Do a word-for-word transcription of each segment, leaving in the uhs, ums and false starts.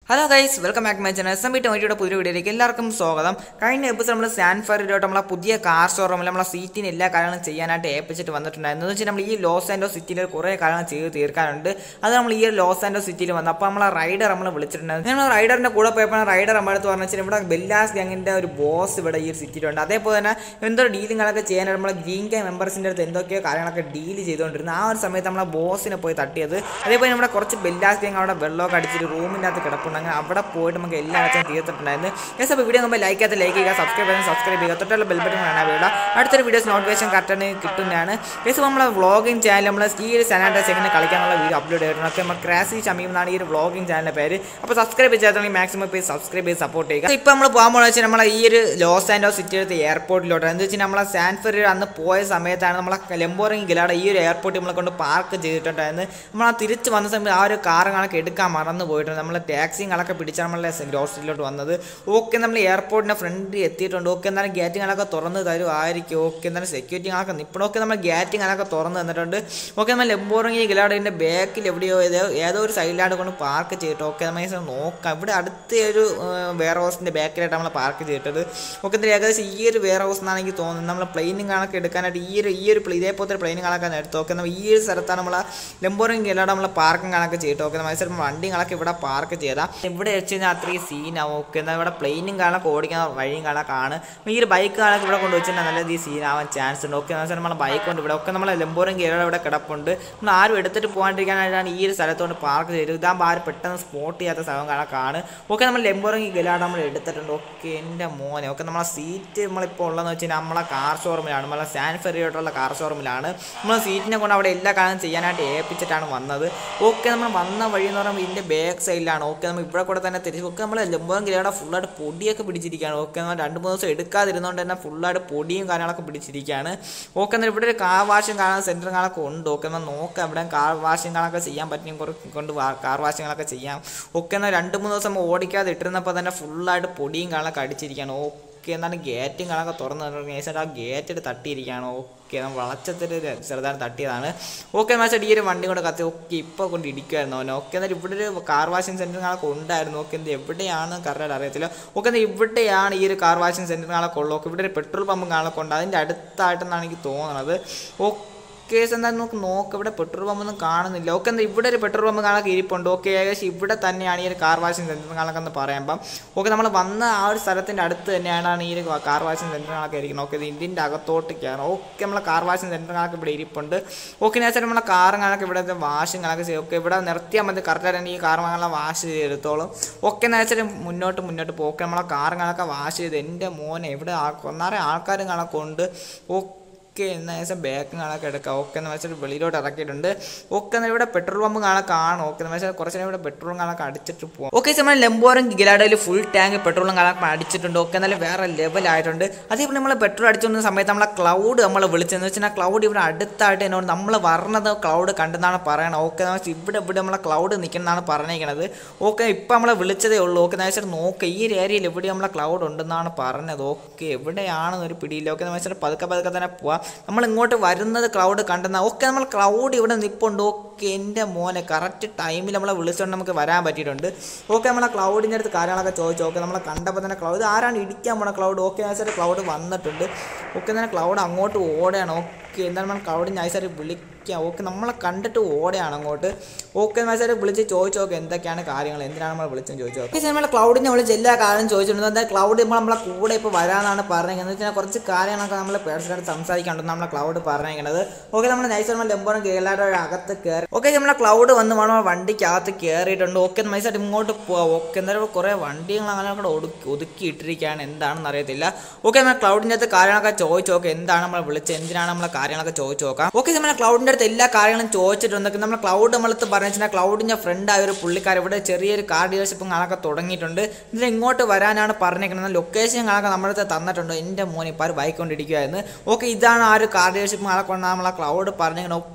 Hello guys, welcome back my channel. S M B ടൊമാറ്റോയുടെ പുതിയ വീഡിയോയിലേക്ക് എല്ലാവർക്കും സ്വാഗതം. കഴിഞ്ഞ എപ്പിസോഡ് നമ്മൾ സാൻഫറിലോട്ട് നമ്മളെ പുതിയ കാർ ഷോറൂമിൽ നമ്മളെ സീറ്റിന് എല്ലാ കാര്യങ്ങളും ചെയ്യാനായിട്ട് ഏൽപ്പിച്ചിട്ട് വന്നിട്ടുണ്ടായിരുന്നു. എന്ന് വെച്ചാൽ നമ്മൾ ഈ ലോസ് ആൻഡോസ് സിറ്റിയിൽ കുറേ കാര്യങ്ങൾ ചെയ്ത് തീർക്കാനുണ്ട്. അത് നമ്മൾ ഈ ലോസ് ആൻഡോസ് സിറ്റിയിൽ വന്നു. അപ്പോൾ നമ്മളെ റൈഡർ നമ്മൾ വിളിച്ചിട്ടുണ്ടായിരുന്നു. നമ്മൾ റൈഡറിൻ്റെ കൂടെ പോയപ്പോൾ റൈഡർ നമ്മളടുത്ത് പറഞ്ഞു വെച്ചാൽ ഇവിടെ ബെല്ലാസ് ഗാങ്ങിൻ്റെ ഒരു ബോസ് ഇവിടെ ഈ ഒരു സിറ്റിയിലുണ്ട്. അതേപോലെ തന്നെ എന്തോ ഡീലിങ്ങളൊക്കെ ചെയ്യാനായിട്ട് നമ്മളെ ഗ്രീൻ ഗാങ് മെമ്പേഴ്സിൻ്റെ അടുത്ത് എന്തൊക്കെയോ കാര്യങ്ങളൊക്കെ ഡീൽ ചെയ്തുകൊണ്ടിരുന്നു. ആ ഒരു സമയത്ത് നമ്മളെ ബോസിനെ പോയി തട്ടിയത്. അതേപോലെ നമ്മുടെ കുറച്ച് ബെല്ലാസ് ഗാങ് അവിടെ വെള്ളമൊക്കെ അടിച്ചിട്ട് റൂമിൻ്റെ അകത്ത് കിടപ്പുണ്ട്. അങ്ങനെ അവിടെ പോയിട്ട് നമുക്ക് എല്ലാ ആഴ്ചയും തീർത്തിട്ടുണ്ടായിരുന്നു. യെസ്, അപ്പോൾ വീഡിയോ നമ്മൾ ലൈക്ക് ചെയ്യാത്ത ലൈക്ക് ചെയ്യുക, സബ്സ്ക്രൈബ് ചെയ്യാൻ സബ്സ്ക്രൈബ് ചെയ്യുക, തൊട്ടുള്ള ബെൽ ബട്ടൺ കാണാൻ വീടുക. അടുത്തൊരു വീഡിയോസ് നോട്ടിഫിക്കേഷൻ കറക്റ്റാണ് കിട്ടുന്നതാണ്. യെസ്, നമ്മളെ വ്ളോഗിങ് ചാനൽ നമ്മൾ ഈ ഒരു സാനിറ്റൈസ് എങ്ങനെ കളിക്കാനുള്ള വീഡിയോ അപ്ലോഡ് ചെയ്തിട്ടുണ്ട്. ഒക്കെ നമ്മൾ ക്രാസി ഷമീം എന്നാണ് ഈ ഒരു വ്ളോഗിങ് ചാനലിൻ്റെ പേര്. അപ്പോൾ സബ്സ്ക്രൈബ് ചെയ്യാത്തവണെങ്കിൽ മാക്സിമം പോയി സബ്സ്ക്രൈബ് ചെയ്ത് സപ്പോർട്ട് ചെയ്യുക. ഇപ്പോൾ നമ്മൾ പോകാൻ പോകുന്നത് വെച്ചാൽ നമ്മളെ ഈ ഒരു ലോസ് ആൻഡോസ് സിറ്റിയിലത്തെ എയർപോർട്ടിലോട്ട്. എന്ന് വെച്ചാൽ നമ്മളെ സാൻഫറി അന്ന് പോയ സമയത്താണ് നമ്മളെ ലെമ്പോറിങ് ഗിലാടെ ഈ ഒരു എയർപോർട്ടിൽ നമ്മളെ കൊണ്ട് പാർക്ക് ചെയ്തിട്ടുണ്ടായിരുന്നു. നമ്മൾ ആ തിരിച്ച് വന്ന സമയത്ത് ആ ഒരു കാറുകളൊക്കെ എടുക്കാൻ മറന്നു പോയിട്ടുണ്ട്. നമ്മൾ ടാക്സിങ്ങളൊക്കെ പിടിച്ചാൽ നമ്മളെ ഗ്രോസറിയിലോട്ട് വന്നത്. ഓക്കെ, നമ്മൾ എയർപോർട്ടിൻ്റെ ഫ്രണ്ടിൽ എത്തിയിട്ടുണ്ട്. ഓക്കെ, എന്നാലും ഗേറ്റിങ്ങളൊക്കെ തുറന്ന് തരുമായിരിക്കും. ഓക്കെ, എന്നാലും സെക്യൂരിറ്റിങ്ങളൊക്കെ നിൽക്കണം. ഓക്കെ, നമ്മൾ ഗേറ്റിങ്ങളൊക്കെ തുറന്ന് തന്നിട്ടുണ്ട്. ഓക്കെ, നമ്മൾ ലെമ്പോറിങ് ഗിലാഡിൻ്റെ ബാക്കിൽ എവിടെയോ ഏതോ ഏതോ ഒരു സൈഡിലായിട്ട് കൊണ്ട് പാർക്ക് ചെയ്തിട്ട്. ഓക്കെ, നമ്മൾ നോക്കാം. ഇവിടെ അടുത്ത ഒരു വെയർ ഹൗസിൻ്റെ ബാക്കിലായിട്ട് നമ്മൾ പാർക്ക് ചെയ്തിട്ടത്. ഓക്കെ, എന്തായാലും ഏകദേശം ഈ ഒരു വെയർ ഹൗസ് എന്നാണ് എനിക്ക് തോന്നുന്നത്. നമ്മൾ പ്ലെയിനുകളൊക്കെ എടുക്കാനായിട്ട് ഈ ഒരു ഈ ഒരു ഇതേപോലത്തെ ഒരു പ്ലെയിനുകളൊക്കെ എടുത്ത്. ഓക്കെ, നമ്മൾ ഈ ഒരു സ്ഥലത്താണ് നമ്മൾ ലെമ്പോറിങ് ഗിലാഡ് നമ്മൾ പാർക്കിങ്ങൊക്കെ ചെയ്തിട്ട്. ഓക്കെ, നമ്മൾ വണ്ടികളൊക്കെ ഇവിടെ പാർക്ക് ചെയ്താൽ ഇവിടെ വെച്ച് കഴിഞ്ഞാൽ അത്രയും സീനാവും. ഓക്കെ, എന്നാൽ ഇവിടെ പ്ലെയിനും കാണാൻ ഓടിക്കുന്ന വഴിയും കാണാൻ ഈ ഒരു ബൈക്ക് കാണാൻ ഇവിടെ കൊണ്ട് വെച്ചാൽ നല്ല രീതിയിൽ സീനാവാൻ ചാൻസ് ഉണ്ട്. ഓക്കെ, എന്നാൽ നമ്മളെ ബൈക്ക് കൊണ്ട് ഇവിടെ ഒക്കെ നമ്മളെ ലെമ്പോറിങ് ഗിലാഡ് ഇവിടെ കിടപ്പുണ്ട്. നമ്മൾ ആരും എടുത്തിട്ട് പോകാണ്ടിരിക്കാനായിട്ടാണ് ഈ ഒരു സ്ഥലത്തോണ്ട് പാർക്ക് ചെയ്തത്. ഇതാകുമ്പോൾ ആരും പെട്ടെന്ന് സ്പോട്ട് ചെയ്യാത്ത സ്ഥലം കാണാൻ. ഓക്കെ, നമ്മൾ ലെമ്പോറിങ് ഗിലാഡ് നമ്മൾ എടുത്തിട്ടുണ്ട്. ഓക്കെ, എൻ്റെ മോനെ. ഓക്കെ, നമ്മളെ സീറ്റ് നമ്മളിപ്പോൾ ഉള്ളതെന്ന് വെച്ച് കഴിഞ്ഞാൽ നമ്മളെ കാർ ഷോറൂമിലാണ്, നമ്മളെ സാൻഫറിയോട്ടുള്ള കാർ ഷോറൂമിലാണ്. നമ്മൾ സീറ്റിനെ കൊണ്ട് അവിടെ എല്ലാ കാര്യം ചെയ്യാനായിട്ട് ഏൽപ്പിച്ചിട്ടാണ് വന്നത്. ഓക്കെ, നമ്മൾ വന്ന വഴി എന്ന് പറയുമ്പോൾ ഇതിൻ്റെ ബാക്ക് സൈഡിലാണ്. ഓക്കെ, നമ്മൾ ഇവിടെ കൂടെ തന്നെ തിരിച്ച്. ഓക്കെ, നമ്മൾ ലെമ്പോറിങ് ഗിലാഡ് ഫുള്ളായിട്ട് പൊടിയൊക്കെ പിടിച്ചിരിക്കുകയാണ്. ഓക്കെ, നമ്മൾ രണ്ട് മൂന്ന് ദിവസം എടുക്കാതിരുന്നതുകൊണ്ട് തന്നെ ഫുള്ളായിട്ട് പൊടിയും കാര്യങ്ങളൊക്കെ പിടിച്ചിരിക്കുകയാണ്. ഓക്കെ, എന്നാൽ ഇവിടെ ഒരു കാർ വാഷിംഗ് കാണാൻ സെൻറ്ററും കാണൊക്കെ ഉണ്ട്. ഓക്കെ, എന്നാൽ നോക്കാം ഇവിടെ കാർ വാഷിംഗ് കാണൊക്കെ ചെയ്യാൻ പറ്റും കൊണ്ട് കാർ വാഷിങ്ങളൊക്കെ ചെയ്യാം. ഓക്കെ, എന്നാൽ രണ്ട് മൂന്ന് ദിവസം ഓടിക്കാതെ ഇട്ടിരുന്നപ്പോൾ തന്നെ ഫുള്ളായിട്ട് പൊടിയും കാണൊക്കെ അടിച്ചിരിക്കുകയാണ്. ഓക്കെ, എന്നാണ് ഗേറ്റും കാണൊക്കെ തുറന്നു ആ ഗേറ്റ് തട്ടിയിരിക്കുകയാണ്. ഓക്കെ, നമ്മൾ വളച്ചത്തിൽ ചെറുതായിട്ട് തട്ടിയതാണ്. ഓക്കെ, എന്ന് വെച്ചാൽ ഈ ഒരു വണ്ടി കൊണ്ട് കത്തി. ഓക്കെ, ഇപ്പോൾ കൊണ്ട് ഇടിക്കുമായിരുന്നു അവനെ. ഓക്കെ, എന്നാൽ ഇവിടെ ഒരു കാർ വാഷിംഗ് സെൻറ്ററുകളൊക്കെ ഉണ്ടായിരുന്നു. ഓക്കെ, എന്ത് എവിടെയാണ് കറക്റ്റായിട്ട് അറിയത്തില്ല. ഓക്കെ, എന്നാൽ ഇവിടെയാണ് ഈ ഒരു കാർ വാഷിംഗ് സെൻറ്ററുകളൊക്കെ ഉള്ളൂ. ഓക്കെ, ഇവിടെ ഒരു പെട്രോൾ പമ്പും കാണൊക്കെ ഉണ്ട്. അതിൻ്റെ അടുത്തായിട്ടെന്നാണ് എനിക്ക് തോന്നുന്നത്. ഓക്കെ, കേസ് എന്തായാലും നമുക്ക് നോക്കാം. ഇവിടെ പെട്രോൾ പമ്പൊന്നും കാണുന്നില്ല. ഓക്കെ, എന്താ ഇവിടെ ഒരു പെട്രോൾ പമ്പ് കാണാൻ ഇരിപ്പുണ്ട്. ഓക്കെ, ഏകദേശം ഇവിടെ തന്നെയാണ് ഈ ഒരു കാർ വാഷിംഗ് സെൻറ്ററുകളൊക്കെ എന്ന് പറയുമ്പം. ഓക്കെ, നമ്മൾ വന്ന ആ ഒരു സ്ഥലത്തിൻ്റെ അടുത്ത് തന്നെയാണ് ഈ ഒരു കാർ വാഷിംഗ് സെൻറ്ററുകളൊക്കെ ഇരിക്കുന്നത്. ഓക്കെ, ഇത് ഇതിൻ്റെ അകത്തോട്ട് കയറണം. ഓക്കെ, നമ്മളെ കാർ വാഷിംഗ് സെൻറ്ററുകളൊക്കെ ഇവിടെ ഇരിപ്പുണ്ട്. ഓക്കെ, എന്ന് വെച്ചാൽ നമ്മളെ കാറുകളൊക്കെ ഇവിടെ വാഷിങ്ങളൊക്കെ ചെയ്യും. ഓക്കെ, ഇവിടെ നിർത്തിയാൽ മതി. കറക്റ്റായിട്ട് ഈ കാറുകളെ വാഷ് ചെയ്തെടുത്തോളും. ഓക്കെ, എന്ന് വെച്ചാൽ മുന്നോട്ട് മുന്നോട്ട് പോകും. ഓക്കെ, നമ്മളെ കാറുകളൊക്കെ വാഷ് ചെയ്ത് എൻ്റെ മോനെ ഇവിടെ ഒന്നര ആൾക്കാരും കാണൊക്കെ ഉണ്ട്. ഓക്കെ, എന്ന ശേഷം ബാക്ക് കാണാൻ എടുക്കാം. ഓക്കെ, എന്ന് വെച്ചാൽ വെളിയിലോട്ട് ഇറക്കിയിട്ടുണ്ട്. ഓക്കെ, എന്നാൽ ഇവിടെ പെട്രോൾ പമ്പ് കാണാൻ കാണും. ഓക്കെ, എന്ന് വെച്ചാൽ കുറച്ച് ഇവിടെ പെട്രോളും കാണാൻ അടിച്ചിട്ട് പോകാം. ഓക്കെ, നമ്മൾ ലെമ്പോറിങ് ഗിലാഡയിൽ ഫുൾ ടാങ്ക് പെട്രോളും കാണാൻ അടിച്ചിട്ടുണ്ട്. ഓക്കെ, എന്നാലും വേറെ ലെവലായിട്ടുണ്ട്. അതേപോലെ നമ്മൾ പെട്രോൾ അടിച്ചുകൊണ്ട സമയത്ത് നമ്മളെ ക്ലൗഡ് നമ്മൾ വിളിച്ചെന്ന് വെച്ചാൽ ആ ക്ലൗഡ് ഇവിടെ അടുത്തായിട്ട് എന്നോട് നമ്മൾ പറഞ്ഞത് ക്ലൗഡ് കണ്ടെന്നാണ് പറയണത്. ഓക്കെ, എന്ന് വെച്ചാൽ ഇവിടെ ഇവിടെ നമ്മളെ ക്ലൗഡ് നിൽക്കുന്നതാണ് പറഞ്ഞിരിക്കുന്നത്. ഓക്കെ, ഇപ്പം നമ്മളെ വിളിച്ചതേ ഉള്ളൂ. ഓക്കെ, എന്ന് വെച്ചാൽ നോക്കുക ഈ ഒരു ഏരിയയിൽ എവിടെ നമ്മളെ ക്ലൗഡ് ഉണ്ടെന്നാണ് പറഞ്ഞത്. ഓക്കെ, എവിടെയാണെന്നൊരു പിടിയില്ല. ഓക്കെ, എന്ന് വെച്ചാൽ പതുക്കെ പതുക്കെ തന്നെ പോവാം. നമ്മൾ ഇങ്ങോട്ട് വരുന്നത് ക്ലൗഡ് കണ്ടെന്ന. ഓക്കെ, നമ്മൾ ക്ലൗഡ് ഇവിടെ നിൽപ്പുണ്ട്. ഓക്കെ, എൻ്റെ മോനെ കറക്റ്റ് ടൈമിൽ നമ്മളെ വിളിച്ചുകൊണ്ട് നമുക്ക് വരാൻ പറ്റിയിട്ടുണ്ട്. ഓക്കെ, നമ്മളെ ക്ലൗഡിൻ്റെ അടുത്ത് കാര്യങ്ങളൊക്കെ ചോദിച്ചു. ഓക്കെ, നമ്മളെ കണ്ടപ്പോൾ തന്നെ ക്ലൗഡ് ആരാണ് ഇടിക്കാൻ പോണ ക്ലൗഡ്. ഓക്കെ, നൈസായിട്ട് ക്ലൗഡ് വന്നിട്ടുണ്ട്. ഓക്കെ, തന്നെ ക്ലൗഡ് അങ്ങോട്ട് ഓടുകയാണ്. ഓക്കെ, എന്താണ് നമ്മൾ ക്ലൗഡ് നൈസായിട്ട് വിളിക്കുക. ഓക്കെ, നമ്മളെ കണ്ടിട്ട് ഓടുകയാണ് അങ്ങോട്ട്. ഓക്കെ, നൈസായിട്ട് വിളിച്ച് ചോദിച്ചു. ഓക്കെ, എന്തൊക്കെയാണ് കാര്യങ്ങൾ, എന്തിനാണ് നമ്മൾ വിളിച്ചെന്ന് ചോദിച്ചു. ഓക്കെ, നമ്മളെ ക്ലൗഡിനെ വിളിച്ച് എല്ലാ കാര്യം ചോദിച്ചിട്ടുണ്ട്. എന്താ ക്ലൗഡ് നമ്മൾ നമ്മളെ കൂടെ ഇപ്പോൾ വരാനാണ് പറഞ്ഞത്. എന്ന് വെച്ചാൽ കുറച്ച് കാര്യങ്ങളൊക്കെ നമ്മൾ പേഴ്സണായിട്ട് സംസാരിക്കാനുണ്ട് നമ്മളെ ക്ലൗഡ് പറഞ്ഞിരിക്കുന്നത്. ഓക്കെ, നമ്മൾ നൈസായിട്ട് നമ്മൾ ലെമ്പോറും ഗിലാഡും അകത്ത് കയറി. ഓക്കെ, നമ്മളെ ക്ലൗഡ് വന്ന് വേണം വണ്ടിക്കകത്ത് കയറിയിട്ടുണ്ട്. ഓക്കെ, നൈസായിട്ട് ഇങ്ങോട്ട് പോവാം. ഓക്കെ, എന്തായാലും കുറേ വണ്ടികൾ അങ്ങനെ കൂടെ ഒതുക്കി ഒതുക്കി ഇട്ടിരിക്കുകയാണ്. എന്താണെന്ന് അറിയത്തില്ല. ഓക്കെ, നമ്മൾ ക്ലൗഡിൻ്റെ അടുത്ത് കാര്യങ്ങളൊക്കെ ചോദിച്ചു. ഓക്കെ, എന്താണ് നമ്മൾ വിളിച്ചത്, എന്തിനാണ് നമ്മളെ കാര്യങ്ങളൊക്കെ ചോദിച്ചു നോക്കാം. ഓക്കെ, നമ്മളെ ക്ലൗഡിൻ്റെ അടുത്ത് എല്ലാ കാര്യങ്ങളും ചോദിച്ചിട്ടുണ്ട്. നമ്മൾ ക്ലൗഡ് നമ്മളടുത്ത് പറഞ്ഞു വെച്ചാൽ ക്ലൗഡിൻ്റെ ഫ്രണ്ടായ ഒരു പുള്ളിക്കാർ ഇവിടെ ചെറിയൊരു കാർ ഡീലർഷിപ്പും കാണൊക്കെ തുടങ്ങിയിട്ടുണ്ട്. ഇതിന് ഇങ്ങോട്ട് വരാനാണ് പറഞ്ഞിരിക്കുന്നത്. ലൊക്കേഷൻ കാണൊക്കെ നമ്മുടെ അടുത്ത് തന്നിട്ടുണ്ട്. എൻ്റെ മോനെ ഇപ്പോൾ ബൈക്ക് കൊണ്ടിരിക്കുകയായിരുന്നു. ഓക്കെ, ഇതാണ് ആ ഒരു കാർ ഡീലർഷിപ്പ് കാണൊക്കെ നമ്മളെ ക്ലൗഡ് പറഞ്ഞിരിക്കുന്നത്.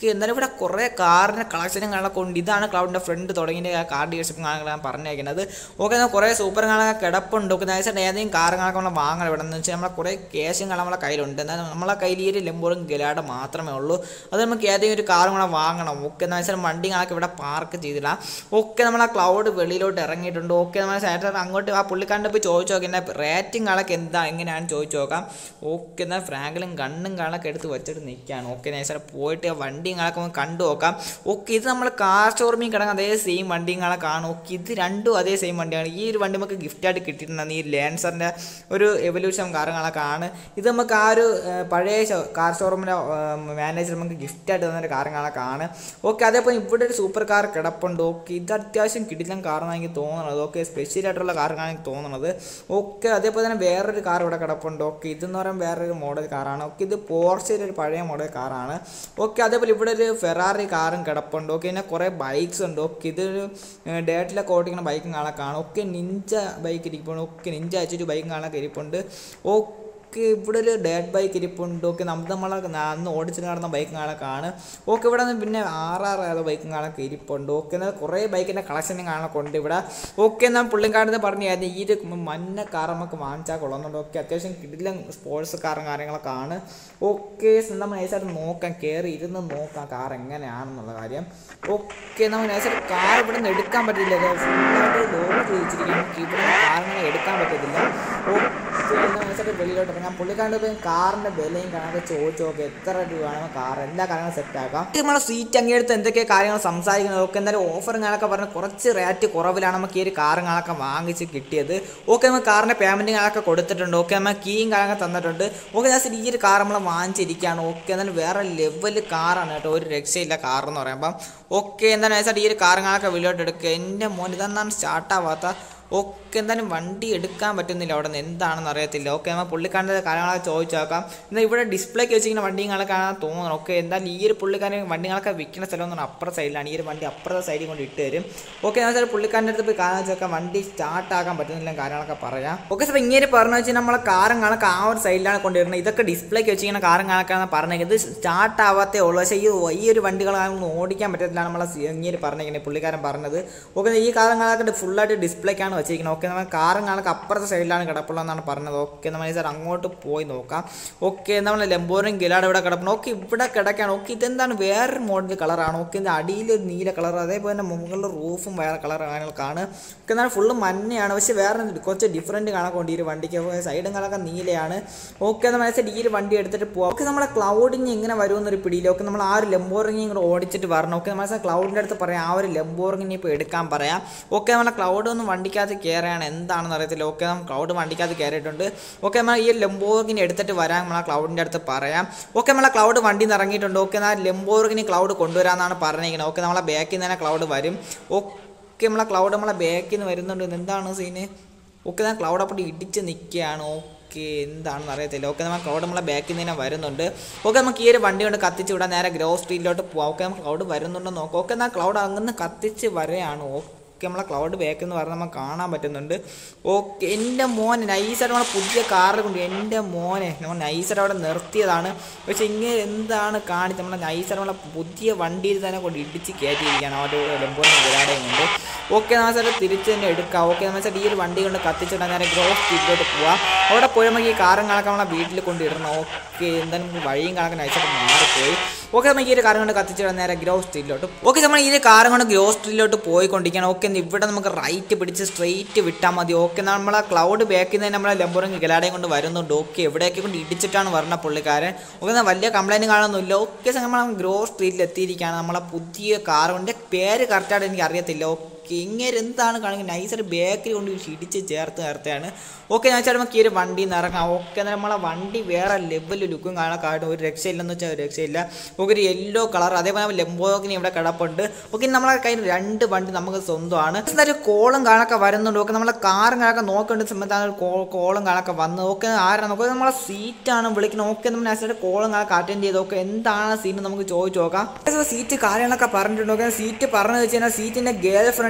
എന്നാലും ഇവിടെ കുറേ കാറിൻ്റെ കളക്ഷനും കാണാനൊക്കെ ഉണ്ട്. ഇതാണ് ക്ലൗഡിൻ്റെ ഫ്രണ്ട് തുടങ്ങിയ ആ കാർ ഡീലർഷിപ്പ് കാണാൻ ഞാൻ പറഞ്ഞേക്കുന്നത്. ഓക്കെ എന്നാൽ കുറേ സൂപ്പർ കാണാൻ കിടപ്പുണ്ട്. ഓക്കെ നൈസായിട്ട് ഏതെങ്കിലും കാർ കാണാൻ നമ്മൾ വാങ്ങണം. ഇവിടെ എന്ന് വെച്ചാൽ നമ്മളെ കുറേ ക്യാഷും കാണാൻ നമ്മളെ കയ്യിലുണ്ട്. എന്നാൽ നമ്മളെ കയ്യിൽ ഈ ഒരു ലംബോറും ഗലാഡ മാത്രമേ ഉള്ളൂ. അത് നമുക്ക് ഏതെങ്കിലും ഒരു കാറും കൂടെ വാങ്ങണം. ഓക്കെ എന്നാൽ വെച്ചാൽ വണ്ടി കാണാൻ ഇവിടെ പാർക്ക് ചെയ്തില്ല. ഓക്കെ നമ്മൾ ആ ക്ലൗഡ് വെളിയിലോട്ട് ഇറങ്ങിയിട്ടുണ്ട്. ഓക്കെ നമ്മൾ സാറ്റർ അങ്ങോട്ട് ആ പുള്ളിക്കാരൻ്റെ പോയി ചോദിച്ചു നോക്കാം എൻ്റെ റേറ്റിംഗ് കാണൊക്കെ എന്താ എങ്ങനെയാണ് ചോദിച്ചു നോക്കാം. ഓക്കെ എന്നാൽ ഫ്രാങ്കിലും കണ്ണും കാണൊക്കെ എടുത്ത് വെച്ചിട്ട് നിൽക്കുകയാണ്. ഓക്കെ നൈസായിട്ട് പോയിട്ട് ആ വണ്ടിയും കാണൊക്കെ നമുക്ക് കണ്ടു നോക്കാം. ഓക്കെ ഇത് നമ്മൾ കാർ ഷോറൂമിൽ കിടക്കുന്ന അതേ സെയിം വണ്ടിയും കാണാൻ കാണും. ഓക്കെ ഇത് രണ്ടും അതേ സെയിം വണ്ടിയാണ്. ഈ ഒരു വണ്ടി നമുക്ക് ഗിഫ്റ്റായിട്ട് കിട്ടിയിട്ടുണ്ടായിരുന്നു. ഈ ലാൻസറിൻ്റെ ഒരു എവല്യൂഷൻ കാർ കാണാൻ ഇത് നമുക്ക് ആ ഒരു പഴയ കാർ ഷോറൂമിൻ്റെ മാനേജർ നമുക്ക് ഗിഫ്റ്റായിട്ട് തന്നൊരു കാർ കാണാൻ. ഓക്കെ അതേപോലെ ഇവിടെ ഒരു സൂപ്പർ കാർ കിടപ്പുണ്ട്. ഓക്കെ ഇത് അത്യാവശ്യം കിടിലൻ കാറാണ് എനിക്ക് തോന്നുന്നത്. ഓക്കെ സ്പെഷ്യൽ ആയിട്ടുള്ള കാറാണ് എനിക്ക് തോന്നുന്നത്. ഓക്കെ അതേപോലെ തന്നെ വേറൊരു കാർ ഇവിടെ കിടപ്പുണ്ട്. ഓക്കെ ഇതെന്ന് പറയുമ്പോൾ വേറൊരു മോഡൽ കാറാണ്. ഓക്കെ ഇത് പോർഷയുടെ ഒരു പഴയ മോഡൽ കാറാണ്. ഓക്കെ അതേപോലെ ഇവിടെ ഒരു ഫെറാറി കാറും കിടപ്പുണ്ട്. ഓക്കെ പിന്നെ കുറേ ബൈക്സ് ഉണ്ട്. ഓക്കെ ഇതൊരു ഡേറ്റിലൊക്കെ ഓടിക്കുന്ന ബൈക്കും കാണാൻ കാണും. ഓക്കെ നിഞ്ച ബൈക്ക് ഇരിപ്പുണ്ട്. ഓക്കെ നിഞ്ച അയച്ചൊരു ബൈക്കും കാണാൻ ഇരിപ്പുണ്ട്. ഓക്കെ ഇവിടെ ഒരു ഡേറ്റ് ബൈക്ക് ഇരിപ്പുണ്ട്. ഓക്കെ നമ്മൾ നമ്മളെ അന്ന് ഓടിച്ചിട്ട് നടന്ന ബൈക്ക് കാണാൻ കാണും. ഓക്കെ ഇവിടെ നിന്ന് പിന്നെ ആറാറ് ഏതോ ബൈക്കും കാണാൻ ഇരിപ്പുണ്ട്. ഓക്കെ എന്നാൽ കുറേ ബൈക്കിൻ്റെ കളക്ഷനും കാണാനൊക്കെ ഉണ്ട് ഇവിടെ. ഓക്കെ എന്നാൽ പുള്ളിക്കാരൻ്റെ പറഞ്ഞായിരുന്നു ഈ ഒരു മഞ്ഞ കാർ നമുക്ക് വാങ്ങിച്ചാൽ കൊള്ളുന്നുണ്ട്. ഓക്കെ അത്യാവശ്യം കിടിലൻ സ്പോർട്സ് കാറും കാര്യങ്ങളൊക്കെ ആണ്. ഓക്കെ നമ്മൾ നൈസായിട്ട് നോക്കാം, കയറി ഇരുന്ന് നോക്കാം കാർ എങ്ങനെയാണെന്നുള്ള കാര്യം. ഓക്കെ നമ്മൾ നൈസായിട്ട് കാർ ഇവിടെ നിന്ന് എടുക്കാൻ പറ്റില്ല. ഫുള്ളായിട്ട് ലോഡ് ചോദിച്ചിരിക്കും. നമുക്ക് ഇവിടെ നിന്ന് കാറിങ്ങനെ എടുക്കാൻ പറ്റത്തില്ല. ഓക്കെ എന്നാൽ നൈസായിട്ട് വെളിയിലോട്ട് ഞാൻ പുള്ളിക്കാരൻ്റെ പോയി കാറിൻ്റെ വിലയും കാണാതെ ചോദിച്ചു നോക്കാം എത്ര രൂപയാണോ കാർ എല്ലാ കാര്യങ്ങളും സെറ്റാക്കാം. നമ്മളെ സീറ്റ് അങ്ങെടുത്ത് എന്തൊക്കെ കാര്യങ്ങൾ സംസാരിക്കുന്നത്. ഓക്കെ എന്തായാലും ഓഫറും കാണൊക്കെ പറഞ്ഞ് കുറച്ച് റേറ്റ് കുറവിലാണ് നമുക്ക് ഈ ഒരു കാറും കാണൊക്കെ വാങ്ങിച്ച് കിട്ടിയത്. ഓക്കെ നമുക്ക് കാറിൻ്റെ പേയ്മെൻറ്റും കാണൊക്കെ കൊടുത്തിട്ടുണ്ട്. ഓക്കെ നമ്മൾ കീയും കാണൊക്കെ തന്നിട്ടുണ്ട്. ഓക്കെ ജാസ്റ്റ് ഈ ഒരു കാർ നമ്മൾ വാങ്ങിച്ചിരിക്കുകയാണ്. ഓക്കെ എന്നാലും വേറെ ലെവൽ കാറാണ് കേട്ടോ, ഒരു രക്ഷയില്ല കാർ എന്ന് പറയുമ്പം. ഓക്കെ എന്തായാലും നൈസായിട്ട് ഈ ഒരു കാറും കാണൊക്കെ വെളിയോട്ട് എടുക്കുക. എൻ്റെ മോൻ ഇതെന്നാണ് സ്റ്റാർട്ടാവാത്ത. ഓക്കെ എന്തായാലും വണ്ടി എടുക്കാൻ പറ്റുന്നില്ല അവിടെ നിന്ന് എന്താണെന്ന് അറിയത്തില്ല. ഓക്കെ നമ്മൾ പുള്ളിക്കാരൻ്റെ കാര്യങ്ങളൊക്കെ ചോദിച്ചു നോക്കാം. എന്നാൽ ഇവിടെ ഡിസ്പ്ലേക്ക് വെച്ചിരിക്കുന്ന വണ്ടികളൊക്കെ കാണാൻ തോന്നുന്നു. ഓക്കെ എന്തായാലും ഈ ഒരു പുള്ളിക്കാരൻ വണ്ടികളൊക്കെ വിൽക്കുന്ന സ്ഥലം എന്ന് പറഞ്ഞാൽ അപ്പുറത്തെ സൈഡിലാണ്. ഈ ഒരു വണ്ടി അപ്പുറത്തെ സൈഡിൽ കൊണ്ട് ഇട്ട് തരും. ഓക്കെ എന്നാൽ പുള്ളിക്കാരൻ്റെ അടുത്ത് പോയി കാണാൻ വെച്ചാൽ വണ്ടി സ്റ്റാർട്ടാക്കാൻ പറ്റുന്നില്ല കാര്യങ്ങളൊക്കെ പറയാം. ഓക്കെ സാർ ഇങ്ങനെ പറഞ്ഞു വെച്ചാൽ നമ്മളെ കാറും കാണൊക്കെ ആ ഒരു സൈഡിലാണ് കൊണ്ടുവരുന്നത്. ഇതൊക്കെ ഡിസ്പ്ലേക്ക് വെച്ചിരിക്കുന്ന കാറും കാണൊക്കെയാണ് പറഞ്ഞേക്കുന്നത്. ഇത് സ്റ്റാർട്ട് ആവാത്തേ ഉള്ളൂ. പക്ഷേ ഈ ഈ ഒരു വണ്ടികളൊന്നും ഓടിക്കാൻ പറ്റത്തില്ല നമ്മളെ ഇങ്ങനെ പറഞ്ഞേക്കുന്നത് പുള്ളിക്കാരൻ പറഞ്ഞത്. ഓക്കെ ഈ കാറും കാണൊക്കെ ഫുള്ളായിട്ട് ഡിസ്പ്ലേക്കാണ് വെച്ചിരിക്കുന്നത്. ഓക്കെ നമ്മൾ കാറും കാണൊക്കെ അപ്പുറത്തെ സൈഡിലാണ് കിടപ്പുള്ളതെന്നാണ് പറഞ്ഞത്. ഓക്കെ നമ്മൾ സാർ അങ്ങോട്ട് പോയി നോക്കാം. ഓക്കെ നമ്മൾ ലംബോറും ഗിലാഡ് ഇവിടെ കിടപ്പുണ്ട്. ഓക്കെ ഇവിടെ കിടക്കാണ്. ഓക്കെ ഇതെന്താണ് വേറൊരു മോഡൽ കളറാണ്. ഓക്കെ ഇതിൻ്റെ അടിയിൽ ഒരു നീല കളർ, അതേപോലെ തന്നെ മുകളിൽ റൂഫും വേറെ കളർ കാര്യങ്ങൾക്കാണ്. ഓക്കെ എന്നാൽ ഫുള്ള് മഞ്ഞയാണ്. പക്ഷേ വേറെ കുറച്ച് ഡിഫറൻറ്റ് കാണാൻ ഈ ഒരു വണ്ടിക്ക് സൈഡും കാണൊക്കെ നീലയാണ്. ഓക്കെ നമ്മൾ സാർ ഈ ഒരു വണ്ടി എടുത്തിട്ട് പോകാം. ഓക്കെ നമ്മളെ ക്ലൗഡിങ് എങ്ങനെ വരുമെന്നൊരു പിടിയില്ല. ഓക്കെ നമ്മൾ ആ ഒരു ലംബോറിങ് കൂടെ ഓടിച്ചിട്ട് വരണം. ഓക്കെ നമ്മൾ സാർ ക്ലൗഡിൻ്റെ അടുത്ത് പറയാം ആ ഒരു ലംബോറിങ്ങിനെ ഇപ്പോൾ എടുക്കാൻ പറയാം. ഓക്കെ നമ്മളെ ക്ലൗഡ് ഒന്നും വണ്ടിക്കകത്ത് കയറിയാണ് എന്താണെന്ന് അറിയത്തില്ല. ഓക്കെ നമ്മൾ ക്ലൗഡ് വണ്ടിക്കകത്ത് കയറിയിട്ടുണ്ട്. ഓക്കെ നമ്മൾ ഈ ലംബോർഗിനി എടുത്തിട്ട് വരാൻ നമ്മളെ ക്ലൗഡിൻ്റെ അടുത്ത് പറയാം. ഓക്കെ നമ്മളെ ക്ലൗഡ് വണ്ടി ഇറങ്ങിയിട്ടുണ്ട്. ഓക്കെ എന്നാൽ ലംബോർഗിനി ക്ലൗഡ് കൊണ്ടുവരാമെന്നാണ് പറഞ്ഞിരിക്കുന്നത്. ഓക്കെ നമ്മളെ ബാക്കിൽ നിന്ന് തന്നെ ക്ലൗഡ് വരും. ഓക്കെ നമ്മളെ ക്ലൗഡ് നമ്മളെ ബാക്കിൽ നിന്ന് വരുന്നുണ്ട്. എന്താണ് സീന്? ഓക്കെ ഞാൻ ക്ലൗഡ് അപ്പോൾ ഇടിച്ച് നിൽക്കുകയാണ്. ഓക്കെ എന്താണെന്ന് അറിയത്തില്ല. ഓക്കെ നമ്മൾ ക്ലൗഡ് നമ്മളെ ബാക്കിൽ നിന്ന് തന്നെ വരുന്നുണ്ട്. ഓക്കെ നമുക്ക് ഈ ഒരു വണ്ടി കൊണ്ട് കത്തിച്ച് വിടാൻ നേരെ ഗ്രോ സ്ട്രീറ്റിലോട്ട് പോകാം. ഓക്കെ നമുക്ക് ക്ലൗഡ് വരുന്നുണ്ടോ നോക്കാം. ഓക്കെ എന്നാൽ ക്ലൗഡ് അങ്ങനെ കത്തിച്ച് വരെയാണ്. ഓക്കെ നമ്മളെ ക്ലൗഡ് ബാക്ക് എന്ന് പറഞ്ഞാൽ നമുക്ക് കാണാൻ പറ്റുന്നുണ്ട്. ഓക്കെ എൻ്റെ മോനെ നൈസായിട്ട് നമ്മളെ പുതിയ കാറിൽ കൊണ്ട് എൻ്റെ മോനെ നമ്മൾ നൈസായിട്ട് അവിടെ നിർത്തിയതാണ്. പക്ഷേ ഇങ്ങനെ എന്താണ് കാണിച്ച് നമ്മളെ നൈസായിട്ട് നമ്മളെ പുതിയ വണ്ടിയിൽ തന്നെ കൊണ്ട് ഇടിച്ച് കയറ്റിയിരിക്കുകയാണ് ആ ഒരു ലംബോറിനി ഗിലാഡയും കൊണ്ട്. ഓക്കെ നമ്മൾ സാർ തിരിച്ച് തന്നെ എടുക്കാം. ഓക്കെ നമ്മൾ സാർ ഈ ഒരു വണ്ടി കൊണ്ട് കത്തിച്ചിട്ട് നേരെ ഗ്രോ സ്ട്രീറ്റിലോട്ട് പോവാം. അവിടെ പോയി നമുക്ക് ഈ കാറും കണക്കെ നമ്മളെ വീട്ടിൽ കൊണ്ടിടണം. ഓക്കെ എന്തായാലും വഴിയും കണക്കെ നൈസായിട്ട് മാറിപ്പോയി. ഓക്കെ നമുക്ക് ഈ ഒരു കാറും കൊണ്ട് കത്തിച്ചിട്ട് നേരെ ഗ്രോ സ്ട്രീറ്റിലോട്ട്. ഓക്കെ നമ്മൾ ഈ ഒരു കാറും കൊണ്ട് ഗ്രോ സ്ട്രീറ്റിലോട്ട് പോയിക്കൊണ്ടിരിക്കുകയാണ്. ഓക്കെ ഇവിടെ നമുക്ക് റൈറ്റ് പിടിച്ച് സ്ട്രെയിറ്റ് വിട്ടാൽ മതി. ഓക്കെ നമ്മളെ ക്ലൗഡ് ബാക്കിൽ നിന്ന് നമ്മളെ ലംബോറിനി ഗിലാഡയും കൊണ്ട് വരുന്നുണ്ട്. ഓക്കെ എവിടെയൊക്കെ കൊണ്ട് ഇടിച്ചിട്ടാണ് വരുന്ന പുള്ളിക്കാരൻ. ഓക്കെ എന്നാൽ വലിയ കംപ്ലൈൻറ്റ് കാണുന്നില്ല. ഓക്കെ നമ്മൾ ഗ്രോ സ്ട്രീറ്റിൽ എത്തിയിരിക്കുകയാണ്. നമ്മളെ പുതിയ കാറിൻ്റെ പേര് കറക്റ്റായിട്ട് എനിക്ക് അറിയത്തില്ല. ഓക്കെ ഇങ്ങനെ എന്താണ് കാണിക്കുന്നത് നൈസായിട്ട് ബാക്കിൽ കൊണ്ട് ഇടിച്ച് ചേർത്ത് ചേർത്താണ്. ഓക്കെ നൈസായിട്ട് നമുക്ക് ഈ ഒരു വണ്ടിയിൽ നിന്ന് ഇറങ്ങാം. ഓക്കെ എന്നാൽ നമ്മളെ വണ്ടി വേറെ ലെവൽ ലുക്കും കാണാൻ കാട്ടും ഒരു രക്ഷയില്ലെന്ന് വെച്ചാൽ ഒരു രക്ഷയില്ല. ഓക്കെ ഒരു യെല്ലോ കളർ അതേപോലെ ലംബോർഗിനി ഇവിടെ കിടപ്പുണ്ട്. ഓക്കെ നമ്മളെ കയ്യിൽ രണ്ട് വണ്ടി നമുക്ക് സ്വന്തമാണ്. എന്തായാലും കോളും കാണൊക്കെ വരുന്നുണ്ട്. ഓക്കെ നമ്മളെ കാറും കാണൊക്കെ നോക്കേണ്ട സമയത്താണ് കോളും കാണൊക്കെ വന്നത്. ഓക്കെ ആരാണ് നോക്കുക നമ്മളെ സീറ്റാണ് വിളിക്കുന്നത്. ഓക്കെ നമ്മൾ നൈസായിട്ട് കോളും കാണൊക്കെ അറ്റൻഡ് ചെയ്ത് ഓക്കെ എന്താണ് സീറ്റ് നമുക്ക് ചോദിച്ചു നോക്കാം. സീറ്റ് കാര്യങ്ങളൊക്കെ പറഞ്ഞിട്ടുണ്ട്. ഓക്കെ സീറ്റ് പറഞ്ഞു വെച്ച് കഴിഞ്ഞാൽ സീറ്റിൻ്റെ ഗേൾ ഫ്രണ്ട്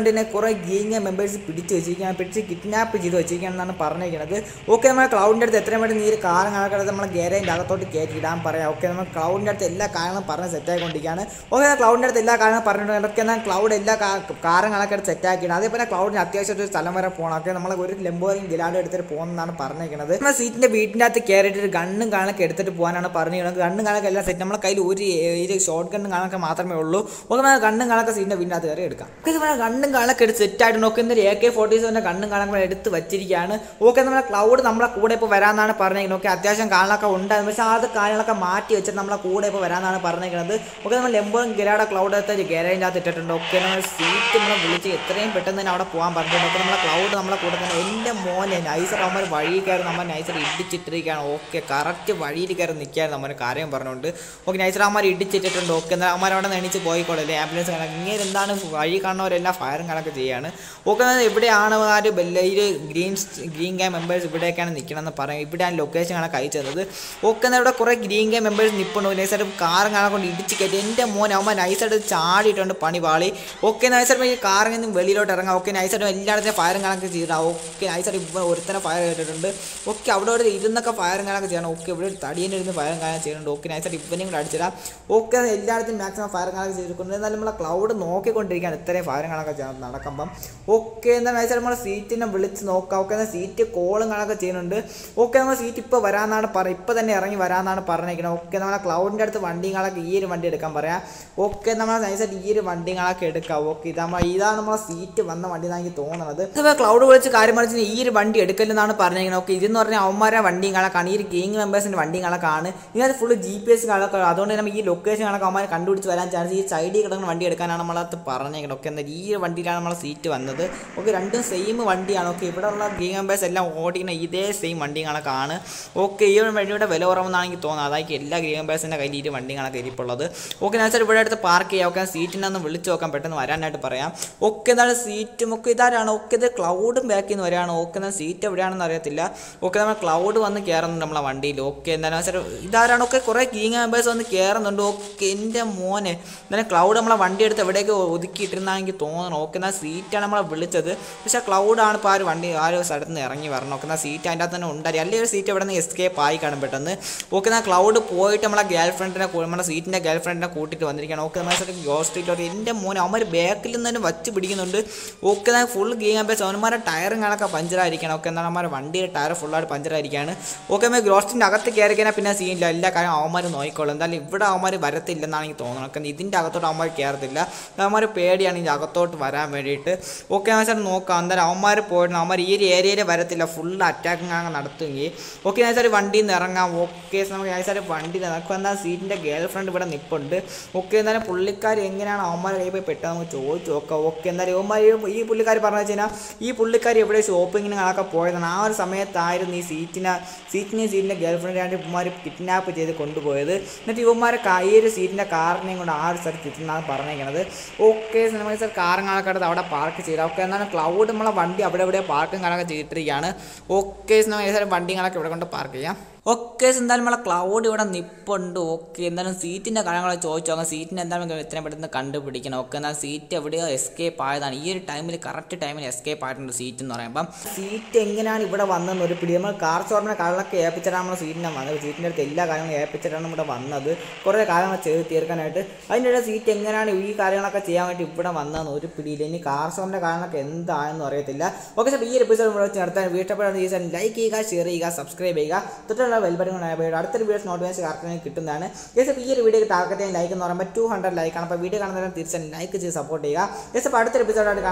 ഫ്രണ്ടിനെ കുറേ ഗെയിം മെമ്പേഴ്സ് പിടിച്ച് വെച്ചിരിക്കുകയാണ്, പിടിച്ച് കിഡ്നാപ്പ് ചെയ്ത് വെച്ചിരിക്കുകയാണെന്നാണ് പറഞ്ഞിരിക്കുന്നത്. ഓക്കെ, നമ്മൾ ക്ലൗഡിൻ്റെ അടുത്ത് എത്രയും വേണ്ടി നീ ഒരു കാർ കണക്കെടുത്ത് നമ്മളെ ഗാരേജിൻ്റെ അകത്തോട്ട് കയറ്റി ഇടാൻ പറയാം. ഓക്കെ, നമ്മൾ ക്ലൗഡിൻ്റെ അടുത്ത് എല്ലാ കാര്യങ്ങളും പറഞ്ഞ് സെറ്റായിക്കൊണ്ടിരിക്കുകയാണ്. ഓക്കെ, ക്ലൗഡിൻ്റെ അടുത്ത് എല്ലാ കാര്യങ്ങളും പറഞ്ഞിട്ടുണ്ട്. ഓക്കെ, എന്നാൽ ക്ലൗഡ് എല്ലാ കാറും കണക്കെടുത്ത് സെറ്റാക്കിയിട്ടുണ്ട്. അതേപോലെ ക്ലൗഡിന് അത്യാവശ്യം ഒരു സ്ഥലം വരെ പോകണം. ഓക്കെ, നമ്മൾ ഒരു ലെമ്പോറിയും ഗിലാഡും എടുത്തിട്ട് പോകുന്നതാണ് പറഞ്ഞിരിക്കുന്നത്. നമ്മൾ സീറ്റിൻ്റെ വീട്ടിൻ്റെ അകത്ത് കയറിയിട്ട് ഗണ്ണും കാണൊക്കെ എടുത്തിട്ട് പോകാനാണ് പറഞ്ഞിരിക്കുന്നത്. ഗണ്ണും കാണൊക്കെ എല്ലാം സെറ്റ്. നമ്മളെ കയ്യിൽ ഒരു ഒരു ഷോർട്ട് ഗണ്ണും കാണൊക്കെ മാത്രമേ ഉള്ളൂ. ഓക്കെ, നമ്മൾ ഗണ്ണും കാണൊക്കെ സീറ്റിൻ്റെ വീടിൻ്റെ അകത്ത് കയറി എടുക്കാം. ഓക്കെ, നമ്മൾ ഗണ്ണും കാണൊക്കെ എടുത്ത് സെറ്റായിട്ട് നോക്കുന്ന എ കെ ഫോർട്ടി സെവൻ്റെ ഗണ്ണും കാണൊക്കെ എടുത്ത് വെച്ചിരിക്കുകയാണ്. ഓക്കെ, നമ്മളെ ക്ലൗഡ് നമ്മളെ കൂടെ ഇപ്പോൾ വരാമെന്നാണ് പറഞ്ഞിരിക്കുന്നത്. ഓക്കെ, അത്യാവശ്യം കാണൊക്കെ ഉണ്ടായിരുന്നു, പക്ഷേ അത് കാര്യങ്ങളൊക്കെ മാറ്റി വെച്ചിട്ട് നമ്മളെ കൂടെ ഇപ്പോൾ വരാമെന്നാണ് പറഞ്ഞിരിക്കുന്നത്. ഓക്കെ, നമ്മൾ ലെമ്പോറും ഗിലാഡ ക്ലൗഡ് എടുത്ത് ഗാരേജിൻ്റെ അകത്ത് ഇട്ടിട്ടുണ്ട്. ഓക്കെ, നമ്മൾ സീറ്റ് നമ്മളെ വിളിച്ച് എത്രയും പെട്ടെന്ന് തന്നെ അവിടെ പോകാൻ പറഞ്ഞിട്ടുണ്ട്. ഓക്കെ, നമ്മളെ ക്ലൗഡ് നമ്മളെ കൂടെ തന്നെ എൻ്റെ മോനെ നൈസർ അവന്മാർ വഴി കയറി നമ്മൾ നൈസർ ഇടിച്ചിട്ടിരിക്കുകയാണ്. ഓക്കെ, കറക്റ്റ് വഴിയിൽ കയറി നിൽക്കുകയായിരുന്നു നമ്മൾ കാര്യം പറഞ്ഞുകൊണ്ട്. ഓക്കെ, നൈസർ അവന്മാർ ഇടിച്ചിട്ടിട്ടുണ്ട്. ഓക്കെ, എന്നാൽ അവന്മാർ അവിടെ നിന്ന് എണീച്ച് പോയിക്കോളല്ലേ ആംബുലൻസ് കണക്ക്. ഇങ്ങനെ എന്താണ് വഴി കാണുന്നവരെല്ലാം ഫയറും കണക്ക് ചെയ്യാണ്. ഓക്കെ, എവിടെയാണ് ആ ഒരു ബെല്ലയിൽ ഗ്രീൻ ഗ്രീൻ ഗെയിം മെമ്പേഴ്സ് ഇവിടേക്കാണ് നിൽക്കണമെന്ന് പറയും. ഇവിടെയാണ് ലൊക്കേഷൻ കണക്ക് അയച്ചു തന്നത്. ഓക്കെ, എന്നാൽ ഇവിടെ കുറേ ഗ്രീൻ ഗെയിം മെമ്പേഴ്സ് നിൽപ്പുണ്ട്. നൈസായിട്ട് കാറും കണക്കൊണ്ട് ഇടിച്ച് കയറ്റി എൻ്റെ മോൻ അവന്മാർ നൈസായിട്ട് ചാടിയിട്ടുണ്ട് പണി പാളി. ഓക്കെ, നൈസായിട്ട് ഈ കാറിൽ നിന്നും വെളിയിലോട്ട് ഇറങ്ങാം. ഓക്കെ, നൈസായിട്ട് എല്ലായിടത്തും ഫയറും കണക്ക് ചെയ്തിട്ടാണ്. ഓക്കെ, നൈസായിട്ട് ഇപ്പോൾ ഒരുത്തന്നെ ഫയർ ചെയ്തിട്ടുണ്ട്. ഓക്കെ, അവിടെ ഒരു ഇരുന്നൊക്കെ ഫയറും കണക്ക് ചെയ്യണം. ഓക്കെ, ഇവിടെ ഒരു തടിയൻ്റെ ഇരുന്ന് ഫയറും കാണാൻ ചെയ്യുന്നുണ്ട്. ഓക്കെ, നൈസായിട്ട് ഇവനെയും കൂടെ അടിച്ചിടാം. ഓക്കെ, എല്ലായിടത്തും മാക്സിമം ഫയറും കണക്ക് ചെയ്തിട്ടുണ്ട്. എന്നാലും നമ്മളെ ക്ലൗഡ് നോക്കിക്കൊണ്ടിരിക്കുകയാണ് ഇത്രയും ഫയറും കണക്ക് ചെയ്യാൻ നടക്കുമ്പം. ഓക്കെ, എന്നാൽ നൈസായിട്ട് നമ്മളെ സീറ്റിനെ വിളിച്ച് നോക്കാം. ഓക്കെ, എന്നാൽ സീറ്റ് കോളും കണക്ക് ചെയ്യുന്നുണ്ട്. ഓക്കെ, നമ്മൾ സീറ്റ് ഇപ്പോൾ വരാമെന്നാണ് പറയുക, ഇപ്പോൾ തന്നെ ഇറങ്ങി വരാമെന്നാണ് പറഞ്ഞിരിക്കുന്നത്. ഓക്കെ, നമ്മളെ ക്ലൗഡിൻ്റെ അടുത്ത് വണ്ടികളൊക്കെ ഈ ഒരു വണ്ടി എടുക്കാൻ പറയാം. ഓക്കെ, നമ്മൾ നൈസായിട്ട് ഈ ഒരു വണ്ടികളൊക്കെ എടുക്കാം. ഓക്കെ, ഇത് നമ്മൾ ഇതാണ് നമ്മളെ സീറ്റ് വന്ന വണ്ടി എന്നാണ് എനിക്ക് തോന്നുന്നത്. അപ്പോൾ ക്ലൗഡ് വിളിച്ച് കാര്യം പറഞ്ഞാൽ ഈ ഒരു വണ്ടി എടുക്കലെന്നാണ് പറഞ്ഞിരിക്കുന്നത്. ഓക്കെ, ഇതെന്ന് പറഞ്ഞാൽ അവന്മാരെ വണ്ടികളൊക്കെയാണ്, ഈ ഒരു ഗെയിം മെമ്പേഴ്സിൻ്റെ വണ്ടികളൊക്കെയാണ്. ഇതിനകത്ത് ഫുള്ള് ജി പി എസ് കളൊക്കെ, അതുകൊണ്ട് നമ്മൾ ഈ ലൊക്കേഷനൊക്കെ അവന്മാർ കണ്ടുപിടിച്ച് വരാൻ ചാൻസ് ഈ സൈഡിൽ കിടക്കുന്ന വണ്ടി എടുക്കാനാണ് നമ്മളത് പറഞ്ഞിരിക്കുന്നത്. ഓക്കെ, എന്നാൽ ഈ ഒരു വണ്ടിയിലാണ് നമ്മളെ സീറ്റ് വന്നത്. ഓക്കെ, രണ്ടും സെയിം വണ്ടിയാണ്. ഓക്കെ, ഇവിടെ ഉള്ള ഗെയിം മെമ്പേഴ്സ് എല്ലാം ഓടിക്കുന്ന ഇതേ സെയിം വണ്ടികളൊക്കെയാണ്. ഓക്കെ, ഈ ഒരു വണ്ടിയുടെ വില കുറവെന്നാണ് എനിക്ക് തോന്നുന്നത്. അതായിരിക്കും എല്ലാ ഗെയിം മെമ്പേഴ്സിൻ്റെ കയ്യിൽ ഈ വണ്ടികളൊക്കെ ഇരിപ്പുള്ളത്. ഓക്കെ, ഞാൻ ഇവിടെ അടുത്ത് പാർക്ക് ചെയ്യാം. ഓക്കെ, സീറ്റിനെ ഒന്ന് വിളിച്ച് നോക്കാൻ പെട്ടെന്ന് വരാനായിട്ട് പറയാം. ഓക്കെ, എന്താണ് സീറ്റും ഒക്കെ ഇതാരാണ്. ഓക്കെ, ഇത് ക്ലൗഡും ബാക്കിൽ നിന്ന് വരികയാണ്. ഓക്കെ, എന്നാൽ സീറ്റ് എവിടെയാണെന്ന് അറിയത്തില്ല. ഓക്കെ, നമ്മൾ ക്ലൗഡ് വന്ന് കയറുന്നുണ്ട് നമ്മളെ വണ്ടിയിൽ. ഓക്കെ, എന്താണ് വെച്ചാൽ ഇതാരാണ്. ഒക്കെ കുറേ ഗെയിം മെമ്പേഴ്സ് വന്ന് കയറുന്നുണ്ട്. ഓക്കെ, എൻ്റെ മോനെ എന്നാലും ക്ലൗഡ് നമ്മളെ വണ്ടി എടുത്ത് എവിടേക്ക് ഒതുക്കിയിട്ടിരുന്നാണ് എനിക്ക് തോന്നുന്നു. ഓക്കെ, എന്നാൽ സീറ്റാണ് നമ്മളെ വിളിച്ചത്, പക്ഷേ ക്ലൗഡാണ് ഇപ്പോൾ ആ ഒരു വണ്ടി ആ ഒരു സ്ഥലത്ത് നിന്ന് ഇറങ്ങി വരണം. ഓക്കെ, എന്നാൽ സീറ്റ് അതിൻ്റെ അകത്ത് തന്നെ ഉണ്ടായി, അല്ലെങ്കിൽ ഒരു സീറ്റ് എവിടെ നിന്ന് എസ്കേപ്പ് ആയി കാണും പെട്ടെന്ന്. ഓക്കെ, എന്നാൽ ക്ലൗഡ് പോയിട്ട് നമ്മളെ ഗേൾ ഫ്രണ്ടിനെ നമ്മുടെ സീറ്റിൻ്റെ ഗേൾ ഫ്രണ്ടിനെ കൂട്ടിയിട്ട് വന്നിരിക്കുകയാണ്. ഓക്കെ, നമ്മൾ ഗോസ്റ്റ് സ്ട്രീറ്റ് എൻ്റെ മോനെ അവന്മാർ ബാക്കിൽ നിന്ന് തന്നെ വച്ച് പിടിക്കുന്നുണ്ട്. ഓക്കെ, എന്നാൽ ഫുൾ ഗെയിം മെമ്പേഴ്സ് അവന്മാരുടെ ടയറും കണക്കെ പഞ്ചറായിരിക്കണം. ഓക്കെ, എന്നാൽ അവന്മാരുടെ വണ്ടിയുടെ ടയർ ഫുള്ളായിട്ട് പഞ്ചറായിരിക്കുകയാണ്. ഓക്കെ, നമ്മൾ ഗ്രോസ്റ്റിൻ്റെ അകത്ത് കയറി കഴിഞ്ഞാൽ പിന്നെ സീനില്ല, എല്ലാ കാര്യം അവന്മാർ നോക്കിക്കോളും. എന്തായാലും ഇവിടെ അവന്മാർ വരത്തില്ലെന്നാണ് എനിക്ക് തോന്നുന്നത്. ഓക്കെ, ഇതിൻ്റെ അകത്തോട്ട് അവന്മാർ കയറത്തില്ല, അവന്മാർ പേടിയാണ് ഇതിൻ്റെ അകത്തോട്ട് വരാൻ വേണ്ടിയിട്ട്. ഓക്കെ, വെച്ചാൽ നോക്കാം. എന്തായാലും അവന്മാർ പോയിട്ട് അവന്മാർ ഈ ഒരു ഏരിയയിൽ വരത്തില്ല, ഫുൾ അറ്റാക്കിങ് അങ്ങ് നടത്തുമെങ്കിൽ. ഓക്കെ, നൈസായിട്ട് വണ്ടിയിൽ നിന്ന് ഇറങ്ങാം. ഓക്കെ, നമുക്ക് നൈസായിട്ട് വണ്ടി നടക്കും. എന്നാൽ സീറ്റിൻ്റെ ഗേൾ ഫ്രണ്ട് ഇവിടെ നിൽപ്പുണ്ട്. ഓക്കെ, എന്തായാലും പുള്ളിക്കാർ എങ്ങനെയാണ് അവന്മാരെ കയ്യിൽ പോയി പെട്ടെന്ന് നമുക്ക് ചോദിച്ചു നോക്കാം. ഓക്കെ, എന്തായാലും അവന്മാർ ഈ പുള്ളിക്കാർ പറഞ്ഞു വെച്ച് കഴിഞ്ഞാൽ ഈ പുള്ളിക്കാർ എവിടെ ഷോപ്പിങ്ങിന് കണക്കെ പോയതാണ്. ആ ഒരു സമയത്തായിരുന്നു ഈ സീറ്റിനെ സീറ്റിനെയും സീറ്റിൻ്റെ ഗേൾ ഫ്രണ്ടിനായിട്ട് ഇവന്മാർ കിഡ്നാപ്പ് ചെയ്ത് കൊണ്ടുപോയത്. എന്നിട്ട് ഇവന്മാരെ ഈ ഒരു സീറ്റിൻ്റെ കാറിനെയും കൊണ്ട് ആ ഒരു സ്ഥലത്ത് എത്തുന്നതാണ് പറഞ്ഞിരിക്കുന്നത്. ഓക്കെ, നമ്മൾ സാർ കാറും കണക്കെടുത്ത് അവിടെ പാർക്ക് ചെയ്താൽ. ഓക്കെ, എന്നാൽ ക്ലൗഡ് നമ്മളെ വണ്ടി അവിടെ എവിടെ പാർക്കും കണക്കെ ചെയ്തിട്ടിരിക്കുകയാണ്. ഓക്കെ, നമ്മൾ വണ്ടികളൊക്കെ ഇവിടെ കൊണ്ട് പാർക്ക് ചെയ്യാം. ഓക്കെ, എന്തായാലും നമ്മളെ ക്ലൗഡ് ഇവിടെ നിപ്പുണ്ട്. ഓക്കെ, എന്തായാലും സീറ്റിൻ്റെ കാര്യങ്ങൾ ചോദിച്ചു നോക്കാം. സീറ്റിന് എന്തായാലും ഇത്രയും പെട്ടെന്ന് കണ്ടുപിടിക്കണം. ഓക്കെ, എന്നാൽ സീറ്റ് എവിടെയോ എസ്കേപ്പ് ആയതാണ്. ഈ ഒരു ടൈമിൽ കറക്റ്റ് ടൈമിൽ എസ്കേപ്പ് ആയിട്ടുണ്ട് സീറ്റ് എന്ന് പറയുമ്പം. സീറ്റ് എങ്ങനെയാണ് ഇവിടെ വന്നതെന്ന് ഒരു പിടി. നമ്മൾ കാർ സ്റ്റോറിനെ കള്ളൊക്കെ ഏൽപ്പിച്ചിട്ടാണ് നമ്മൾ സീറ്റിനെ വന്നത്. സീറ്റിൻ്റെ അടുത്ത് എല്ലാ കാര്യങ്ങളും ഏൽപ്പിച്ചിട്ടാണ് ഇവിടെ വന്നത്, കുറേ കാര്യങ്ങൾ ചെയ്ത് തീർക്കാനായിട്ട്. അതിൻ്റെ ഇടയിൽ സീറ്റ് എങ്ങനെയാണ് ഈ കാര്യങ്ങളൊക്കെ ചെയ്യാൻ വേണ്ടി ഇവിടെ വന്നതെന്ന് ഒരു പിടിയില്ല. ഇനി കാർ സ്റ്റോറിൻ്റെ കാര്യങ്ങളൊക്കെ എന്താണെന്ന് അറിയത്തില്ല. ഓക്കെ, സാർ ഈ ഒരു എപ്പിസോഡ് ഇവിടെ വെച്ച് നടത്താൻ വീട്ടപ്പെടുന്ന ഈ ലൈക്ക് ചെയ്യുക, ഷെയർ ചെയ്യുക, സബ്സ്ക്രൈബ് ചെയ്യുക, തൊട്ടുള്ള വെൽബട്ടൺ അടുത്തൊരു വീഡിയോസ് നോട്ടിഫിക്കേഷൻ കറക്റ്റ് കിട്ടുന്നതാണ്. യെസ്, ഈ ഒരു വീഡിയോ ടാർഗറ്റ് ചെയ്യാൻ ലൈക്ക് എന്ന് പറയുമ്പോൾ ടു ഹൺഡ്രഡ് ലൈക്കാണ്. അപ്പോൾ വീഡിയോ കാണുന്നവരെ തീർച്ചയായും ലൈക്ക് ചെയ്ത് സപ്പോർട്ട് ചെയ്യുക. യെസ്, അപ്പോൾ അടുത്തൊരു എപ്പിസോഡായിട്ട്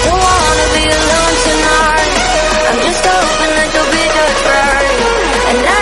കാണുന്നവരെല്ലാവർക്കും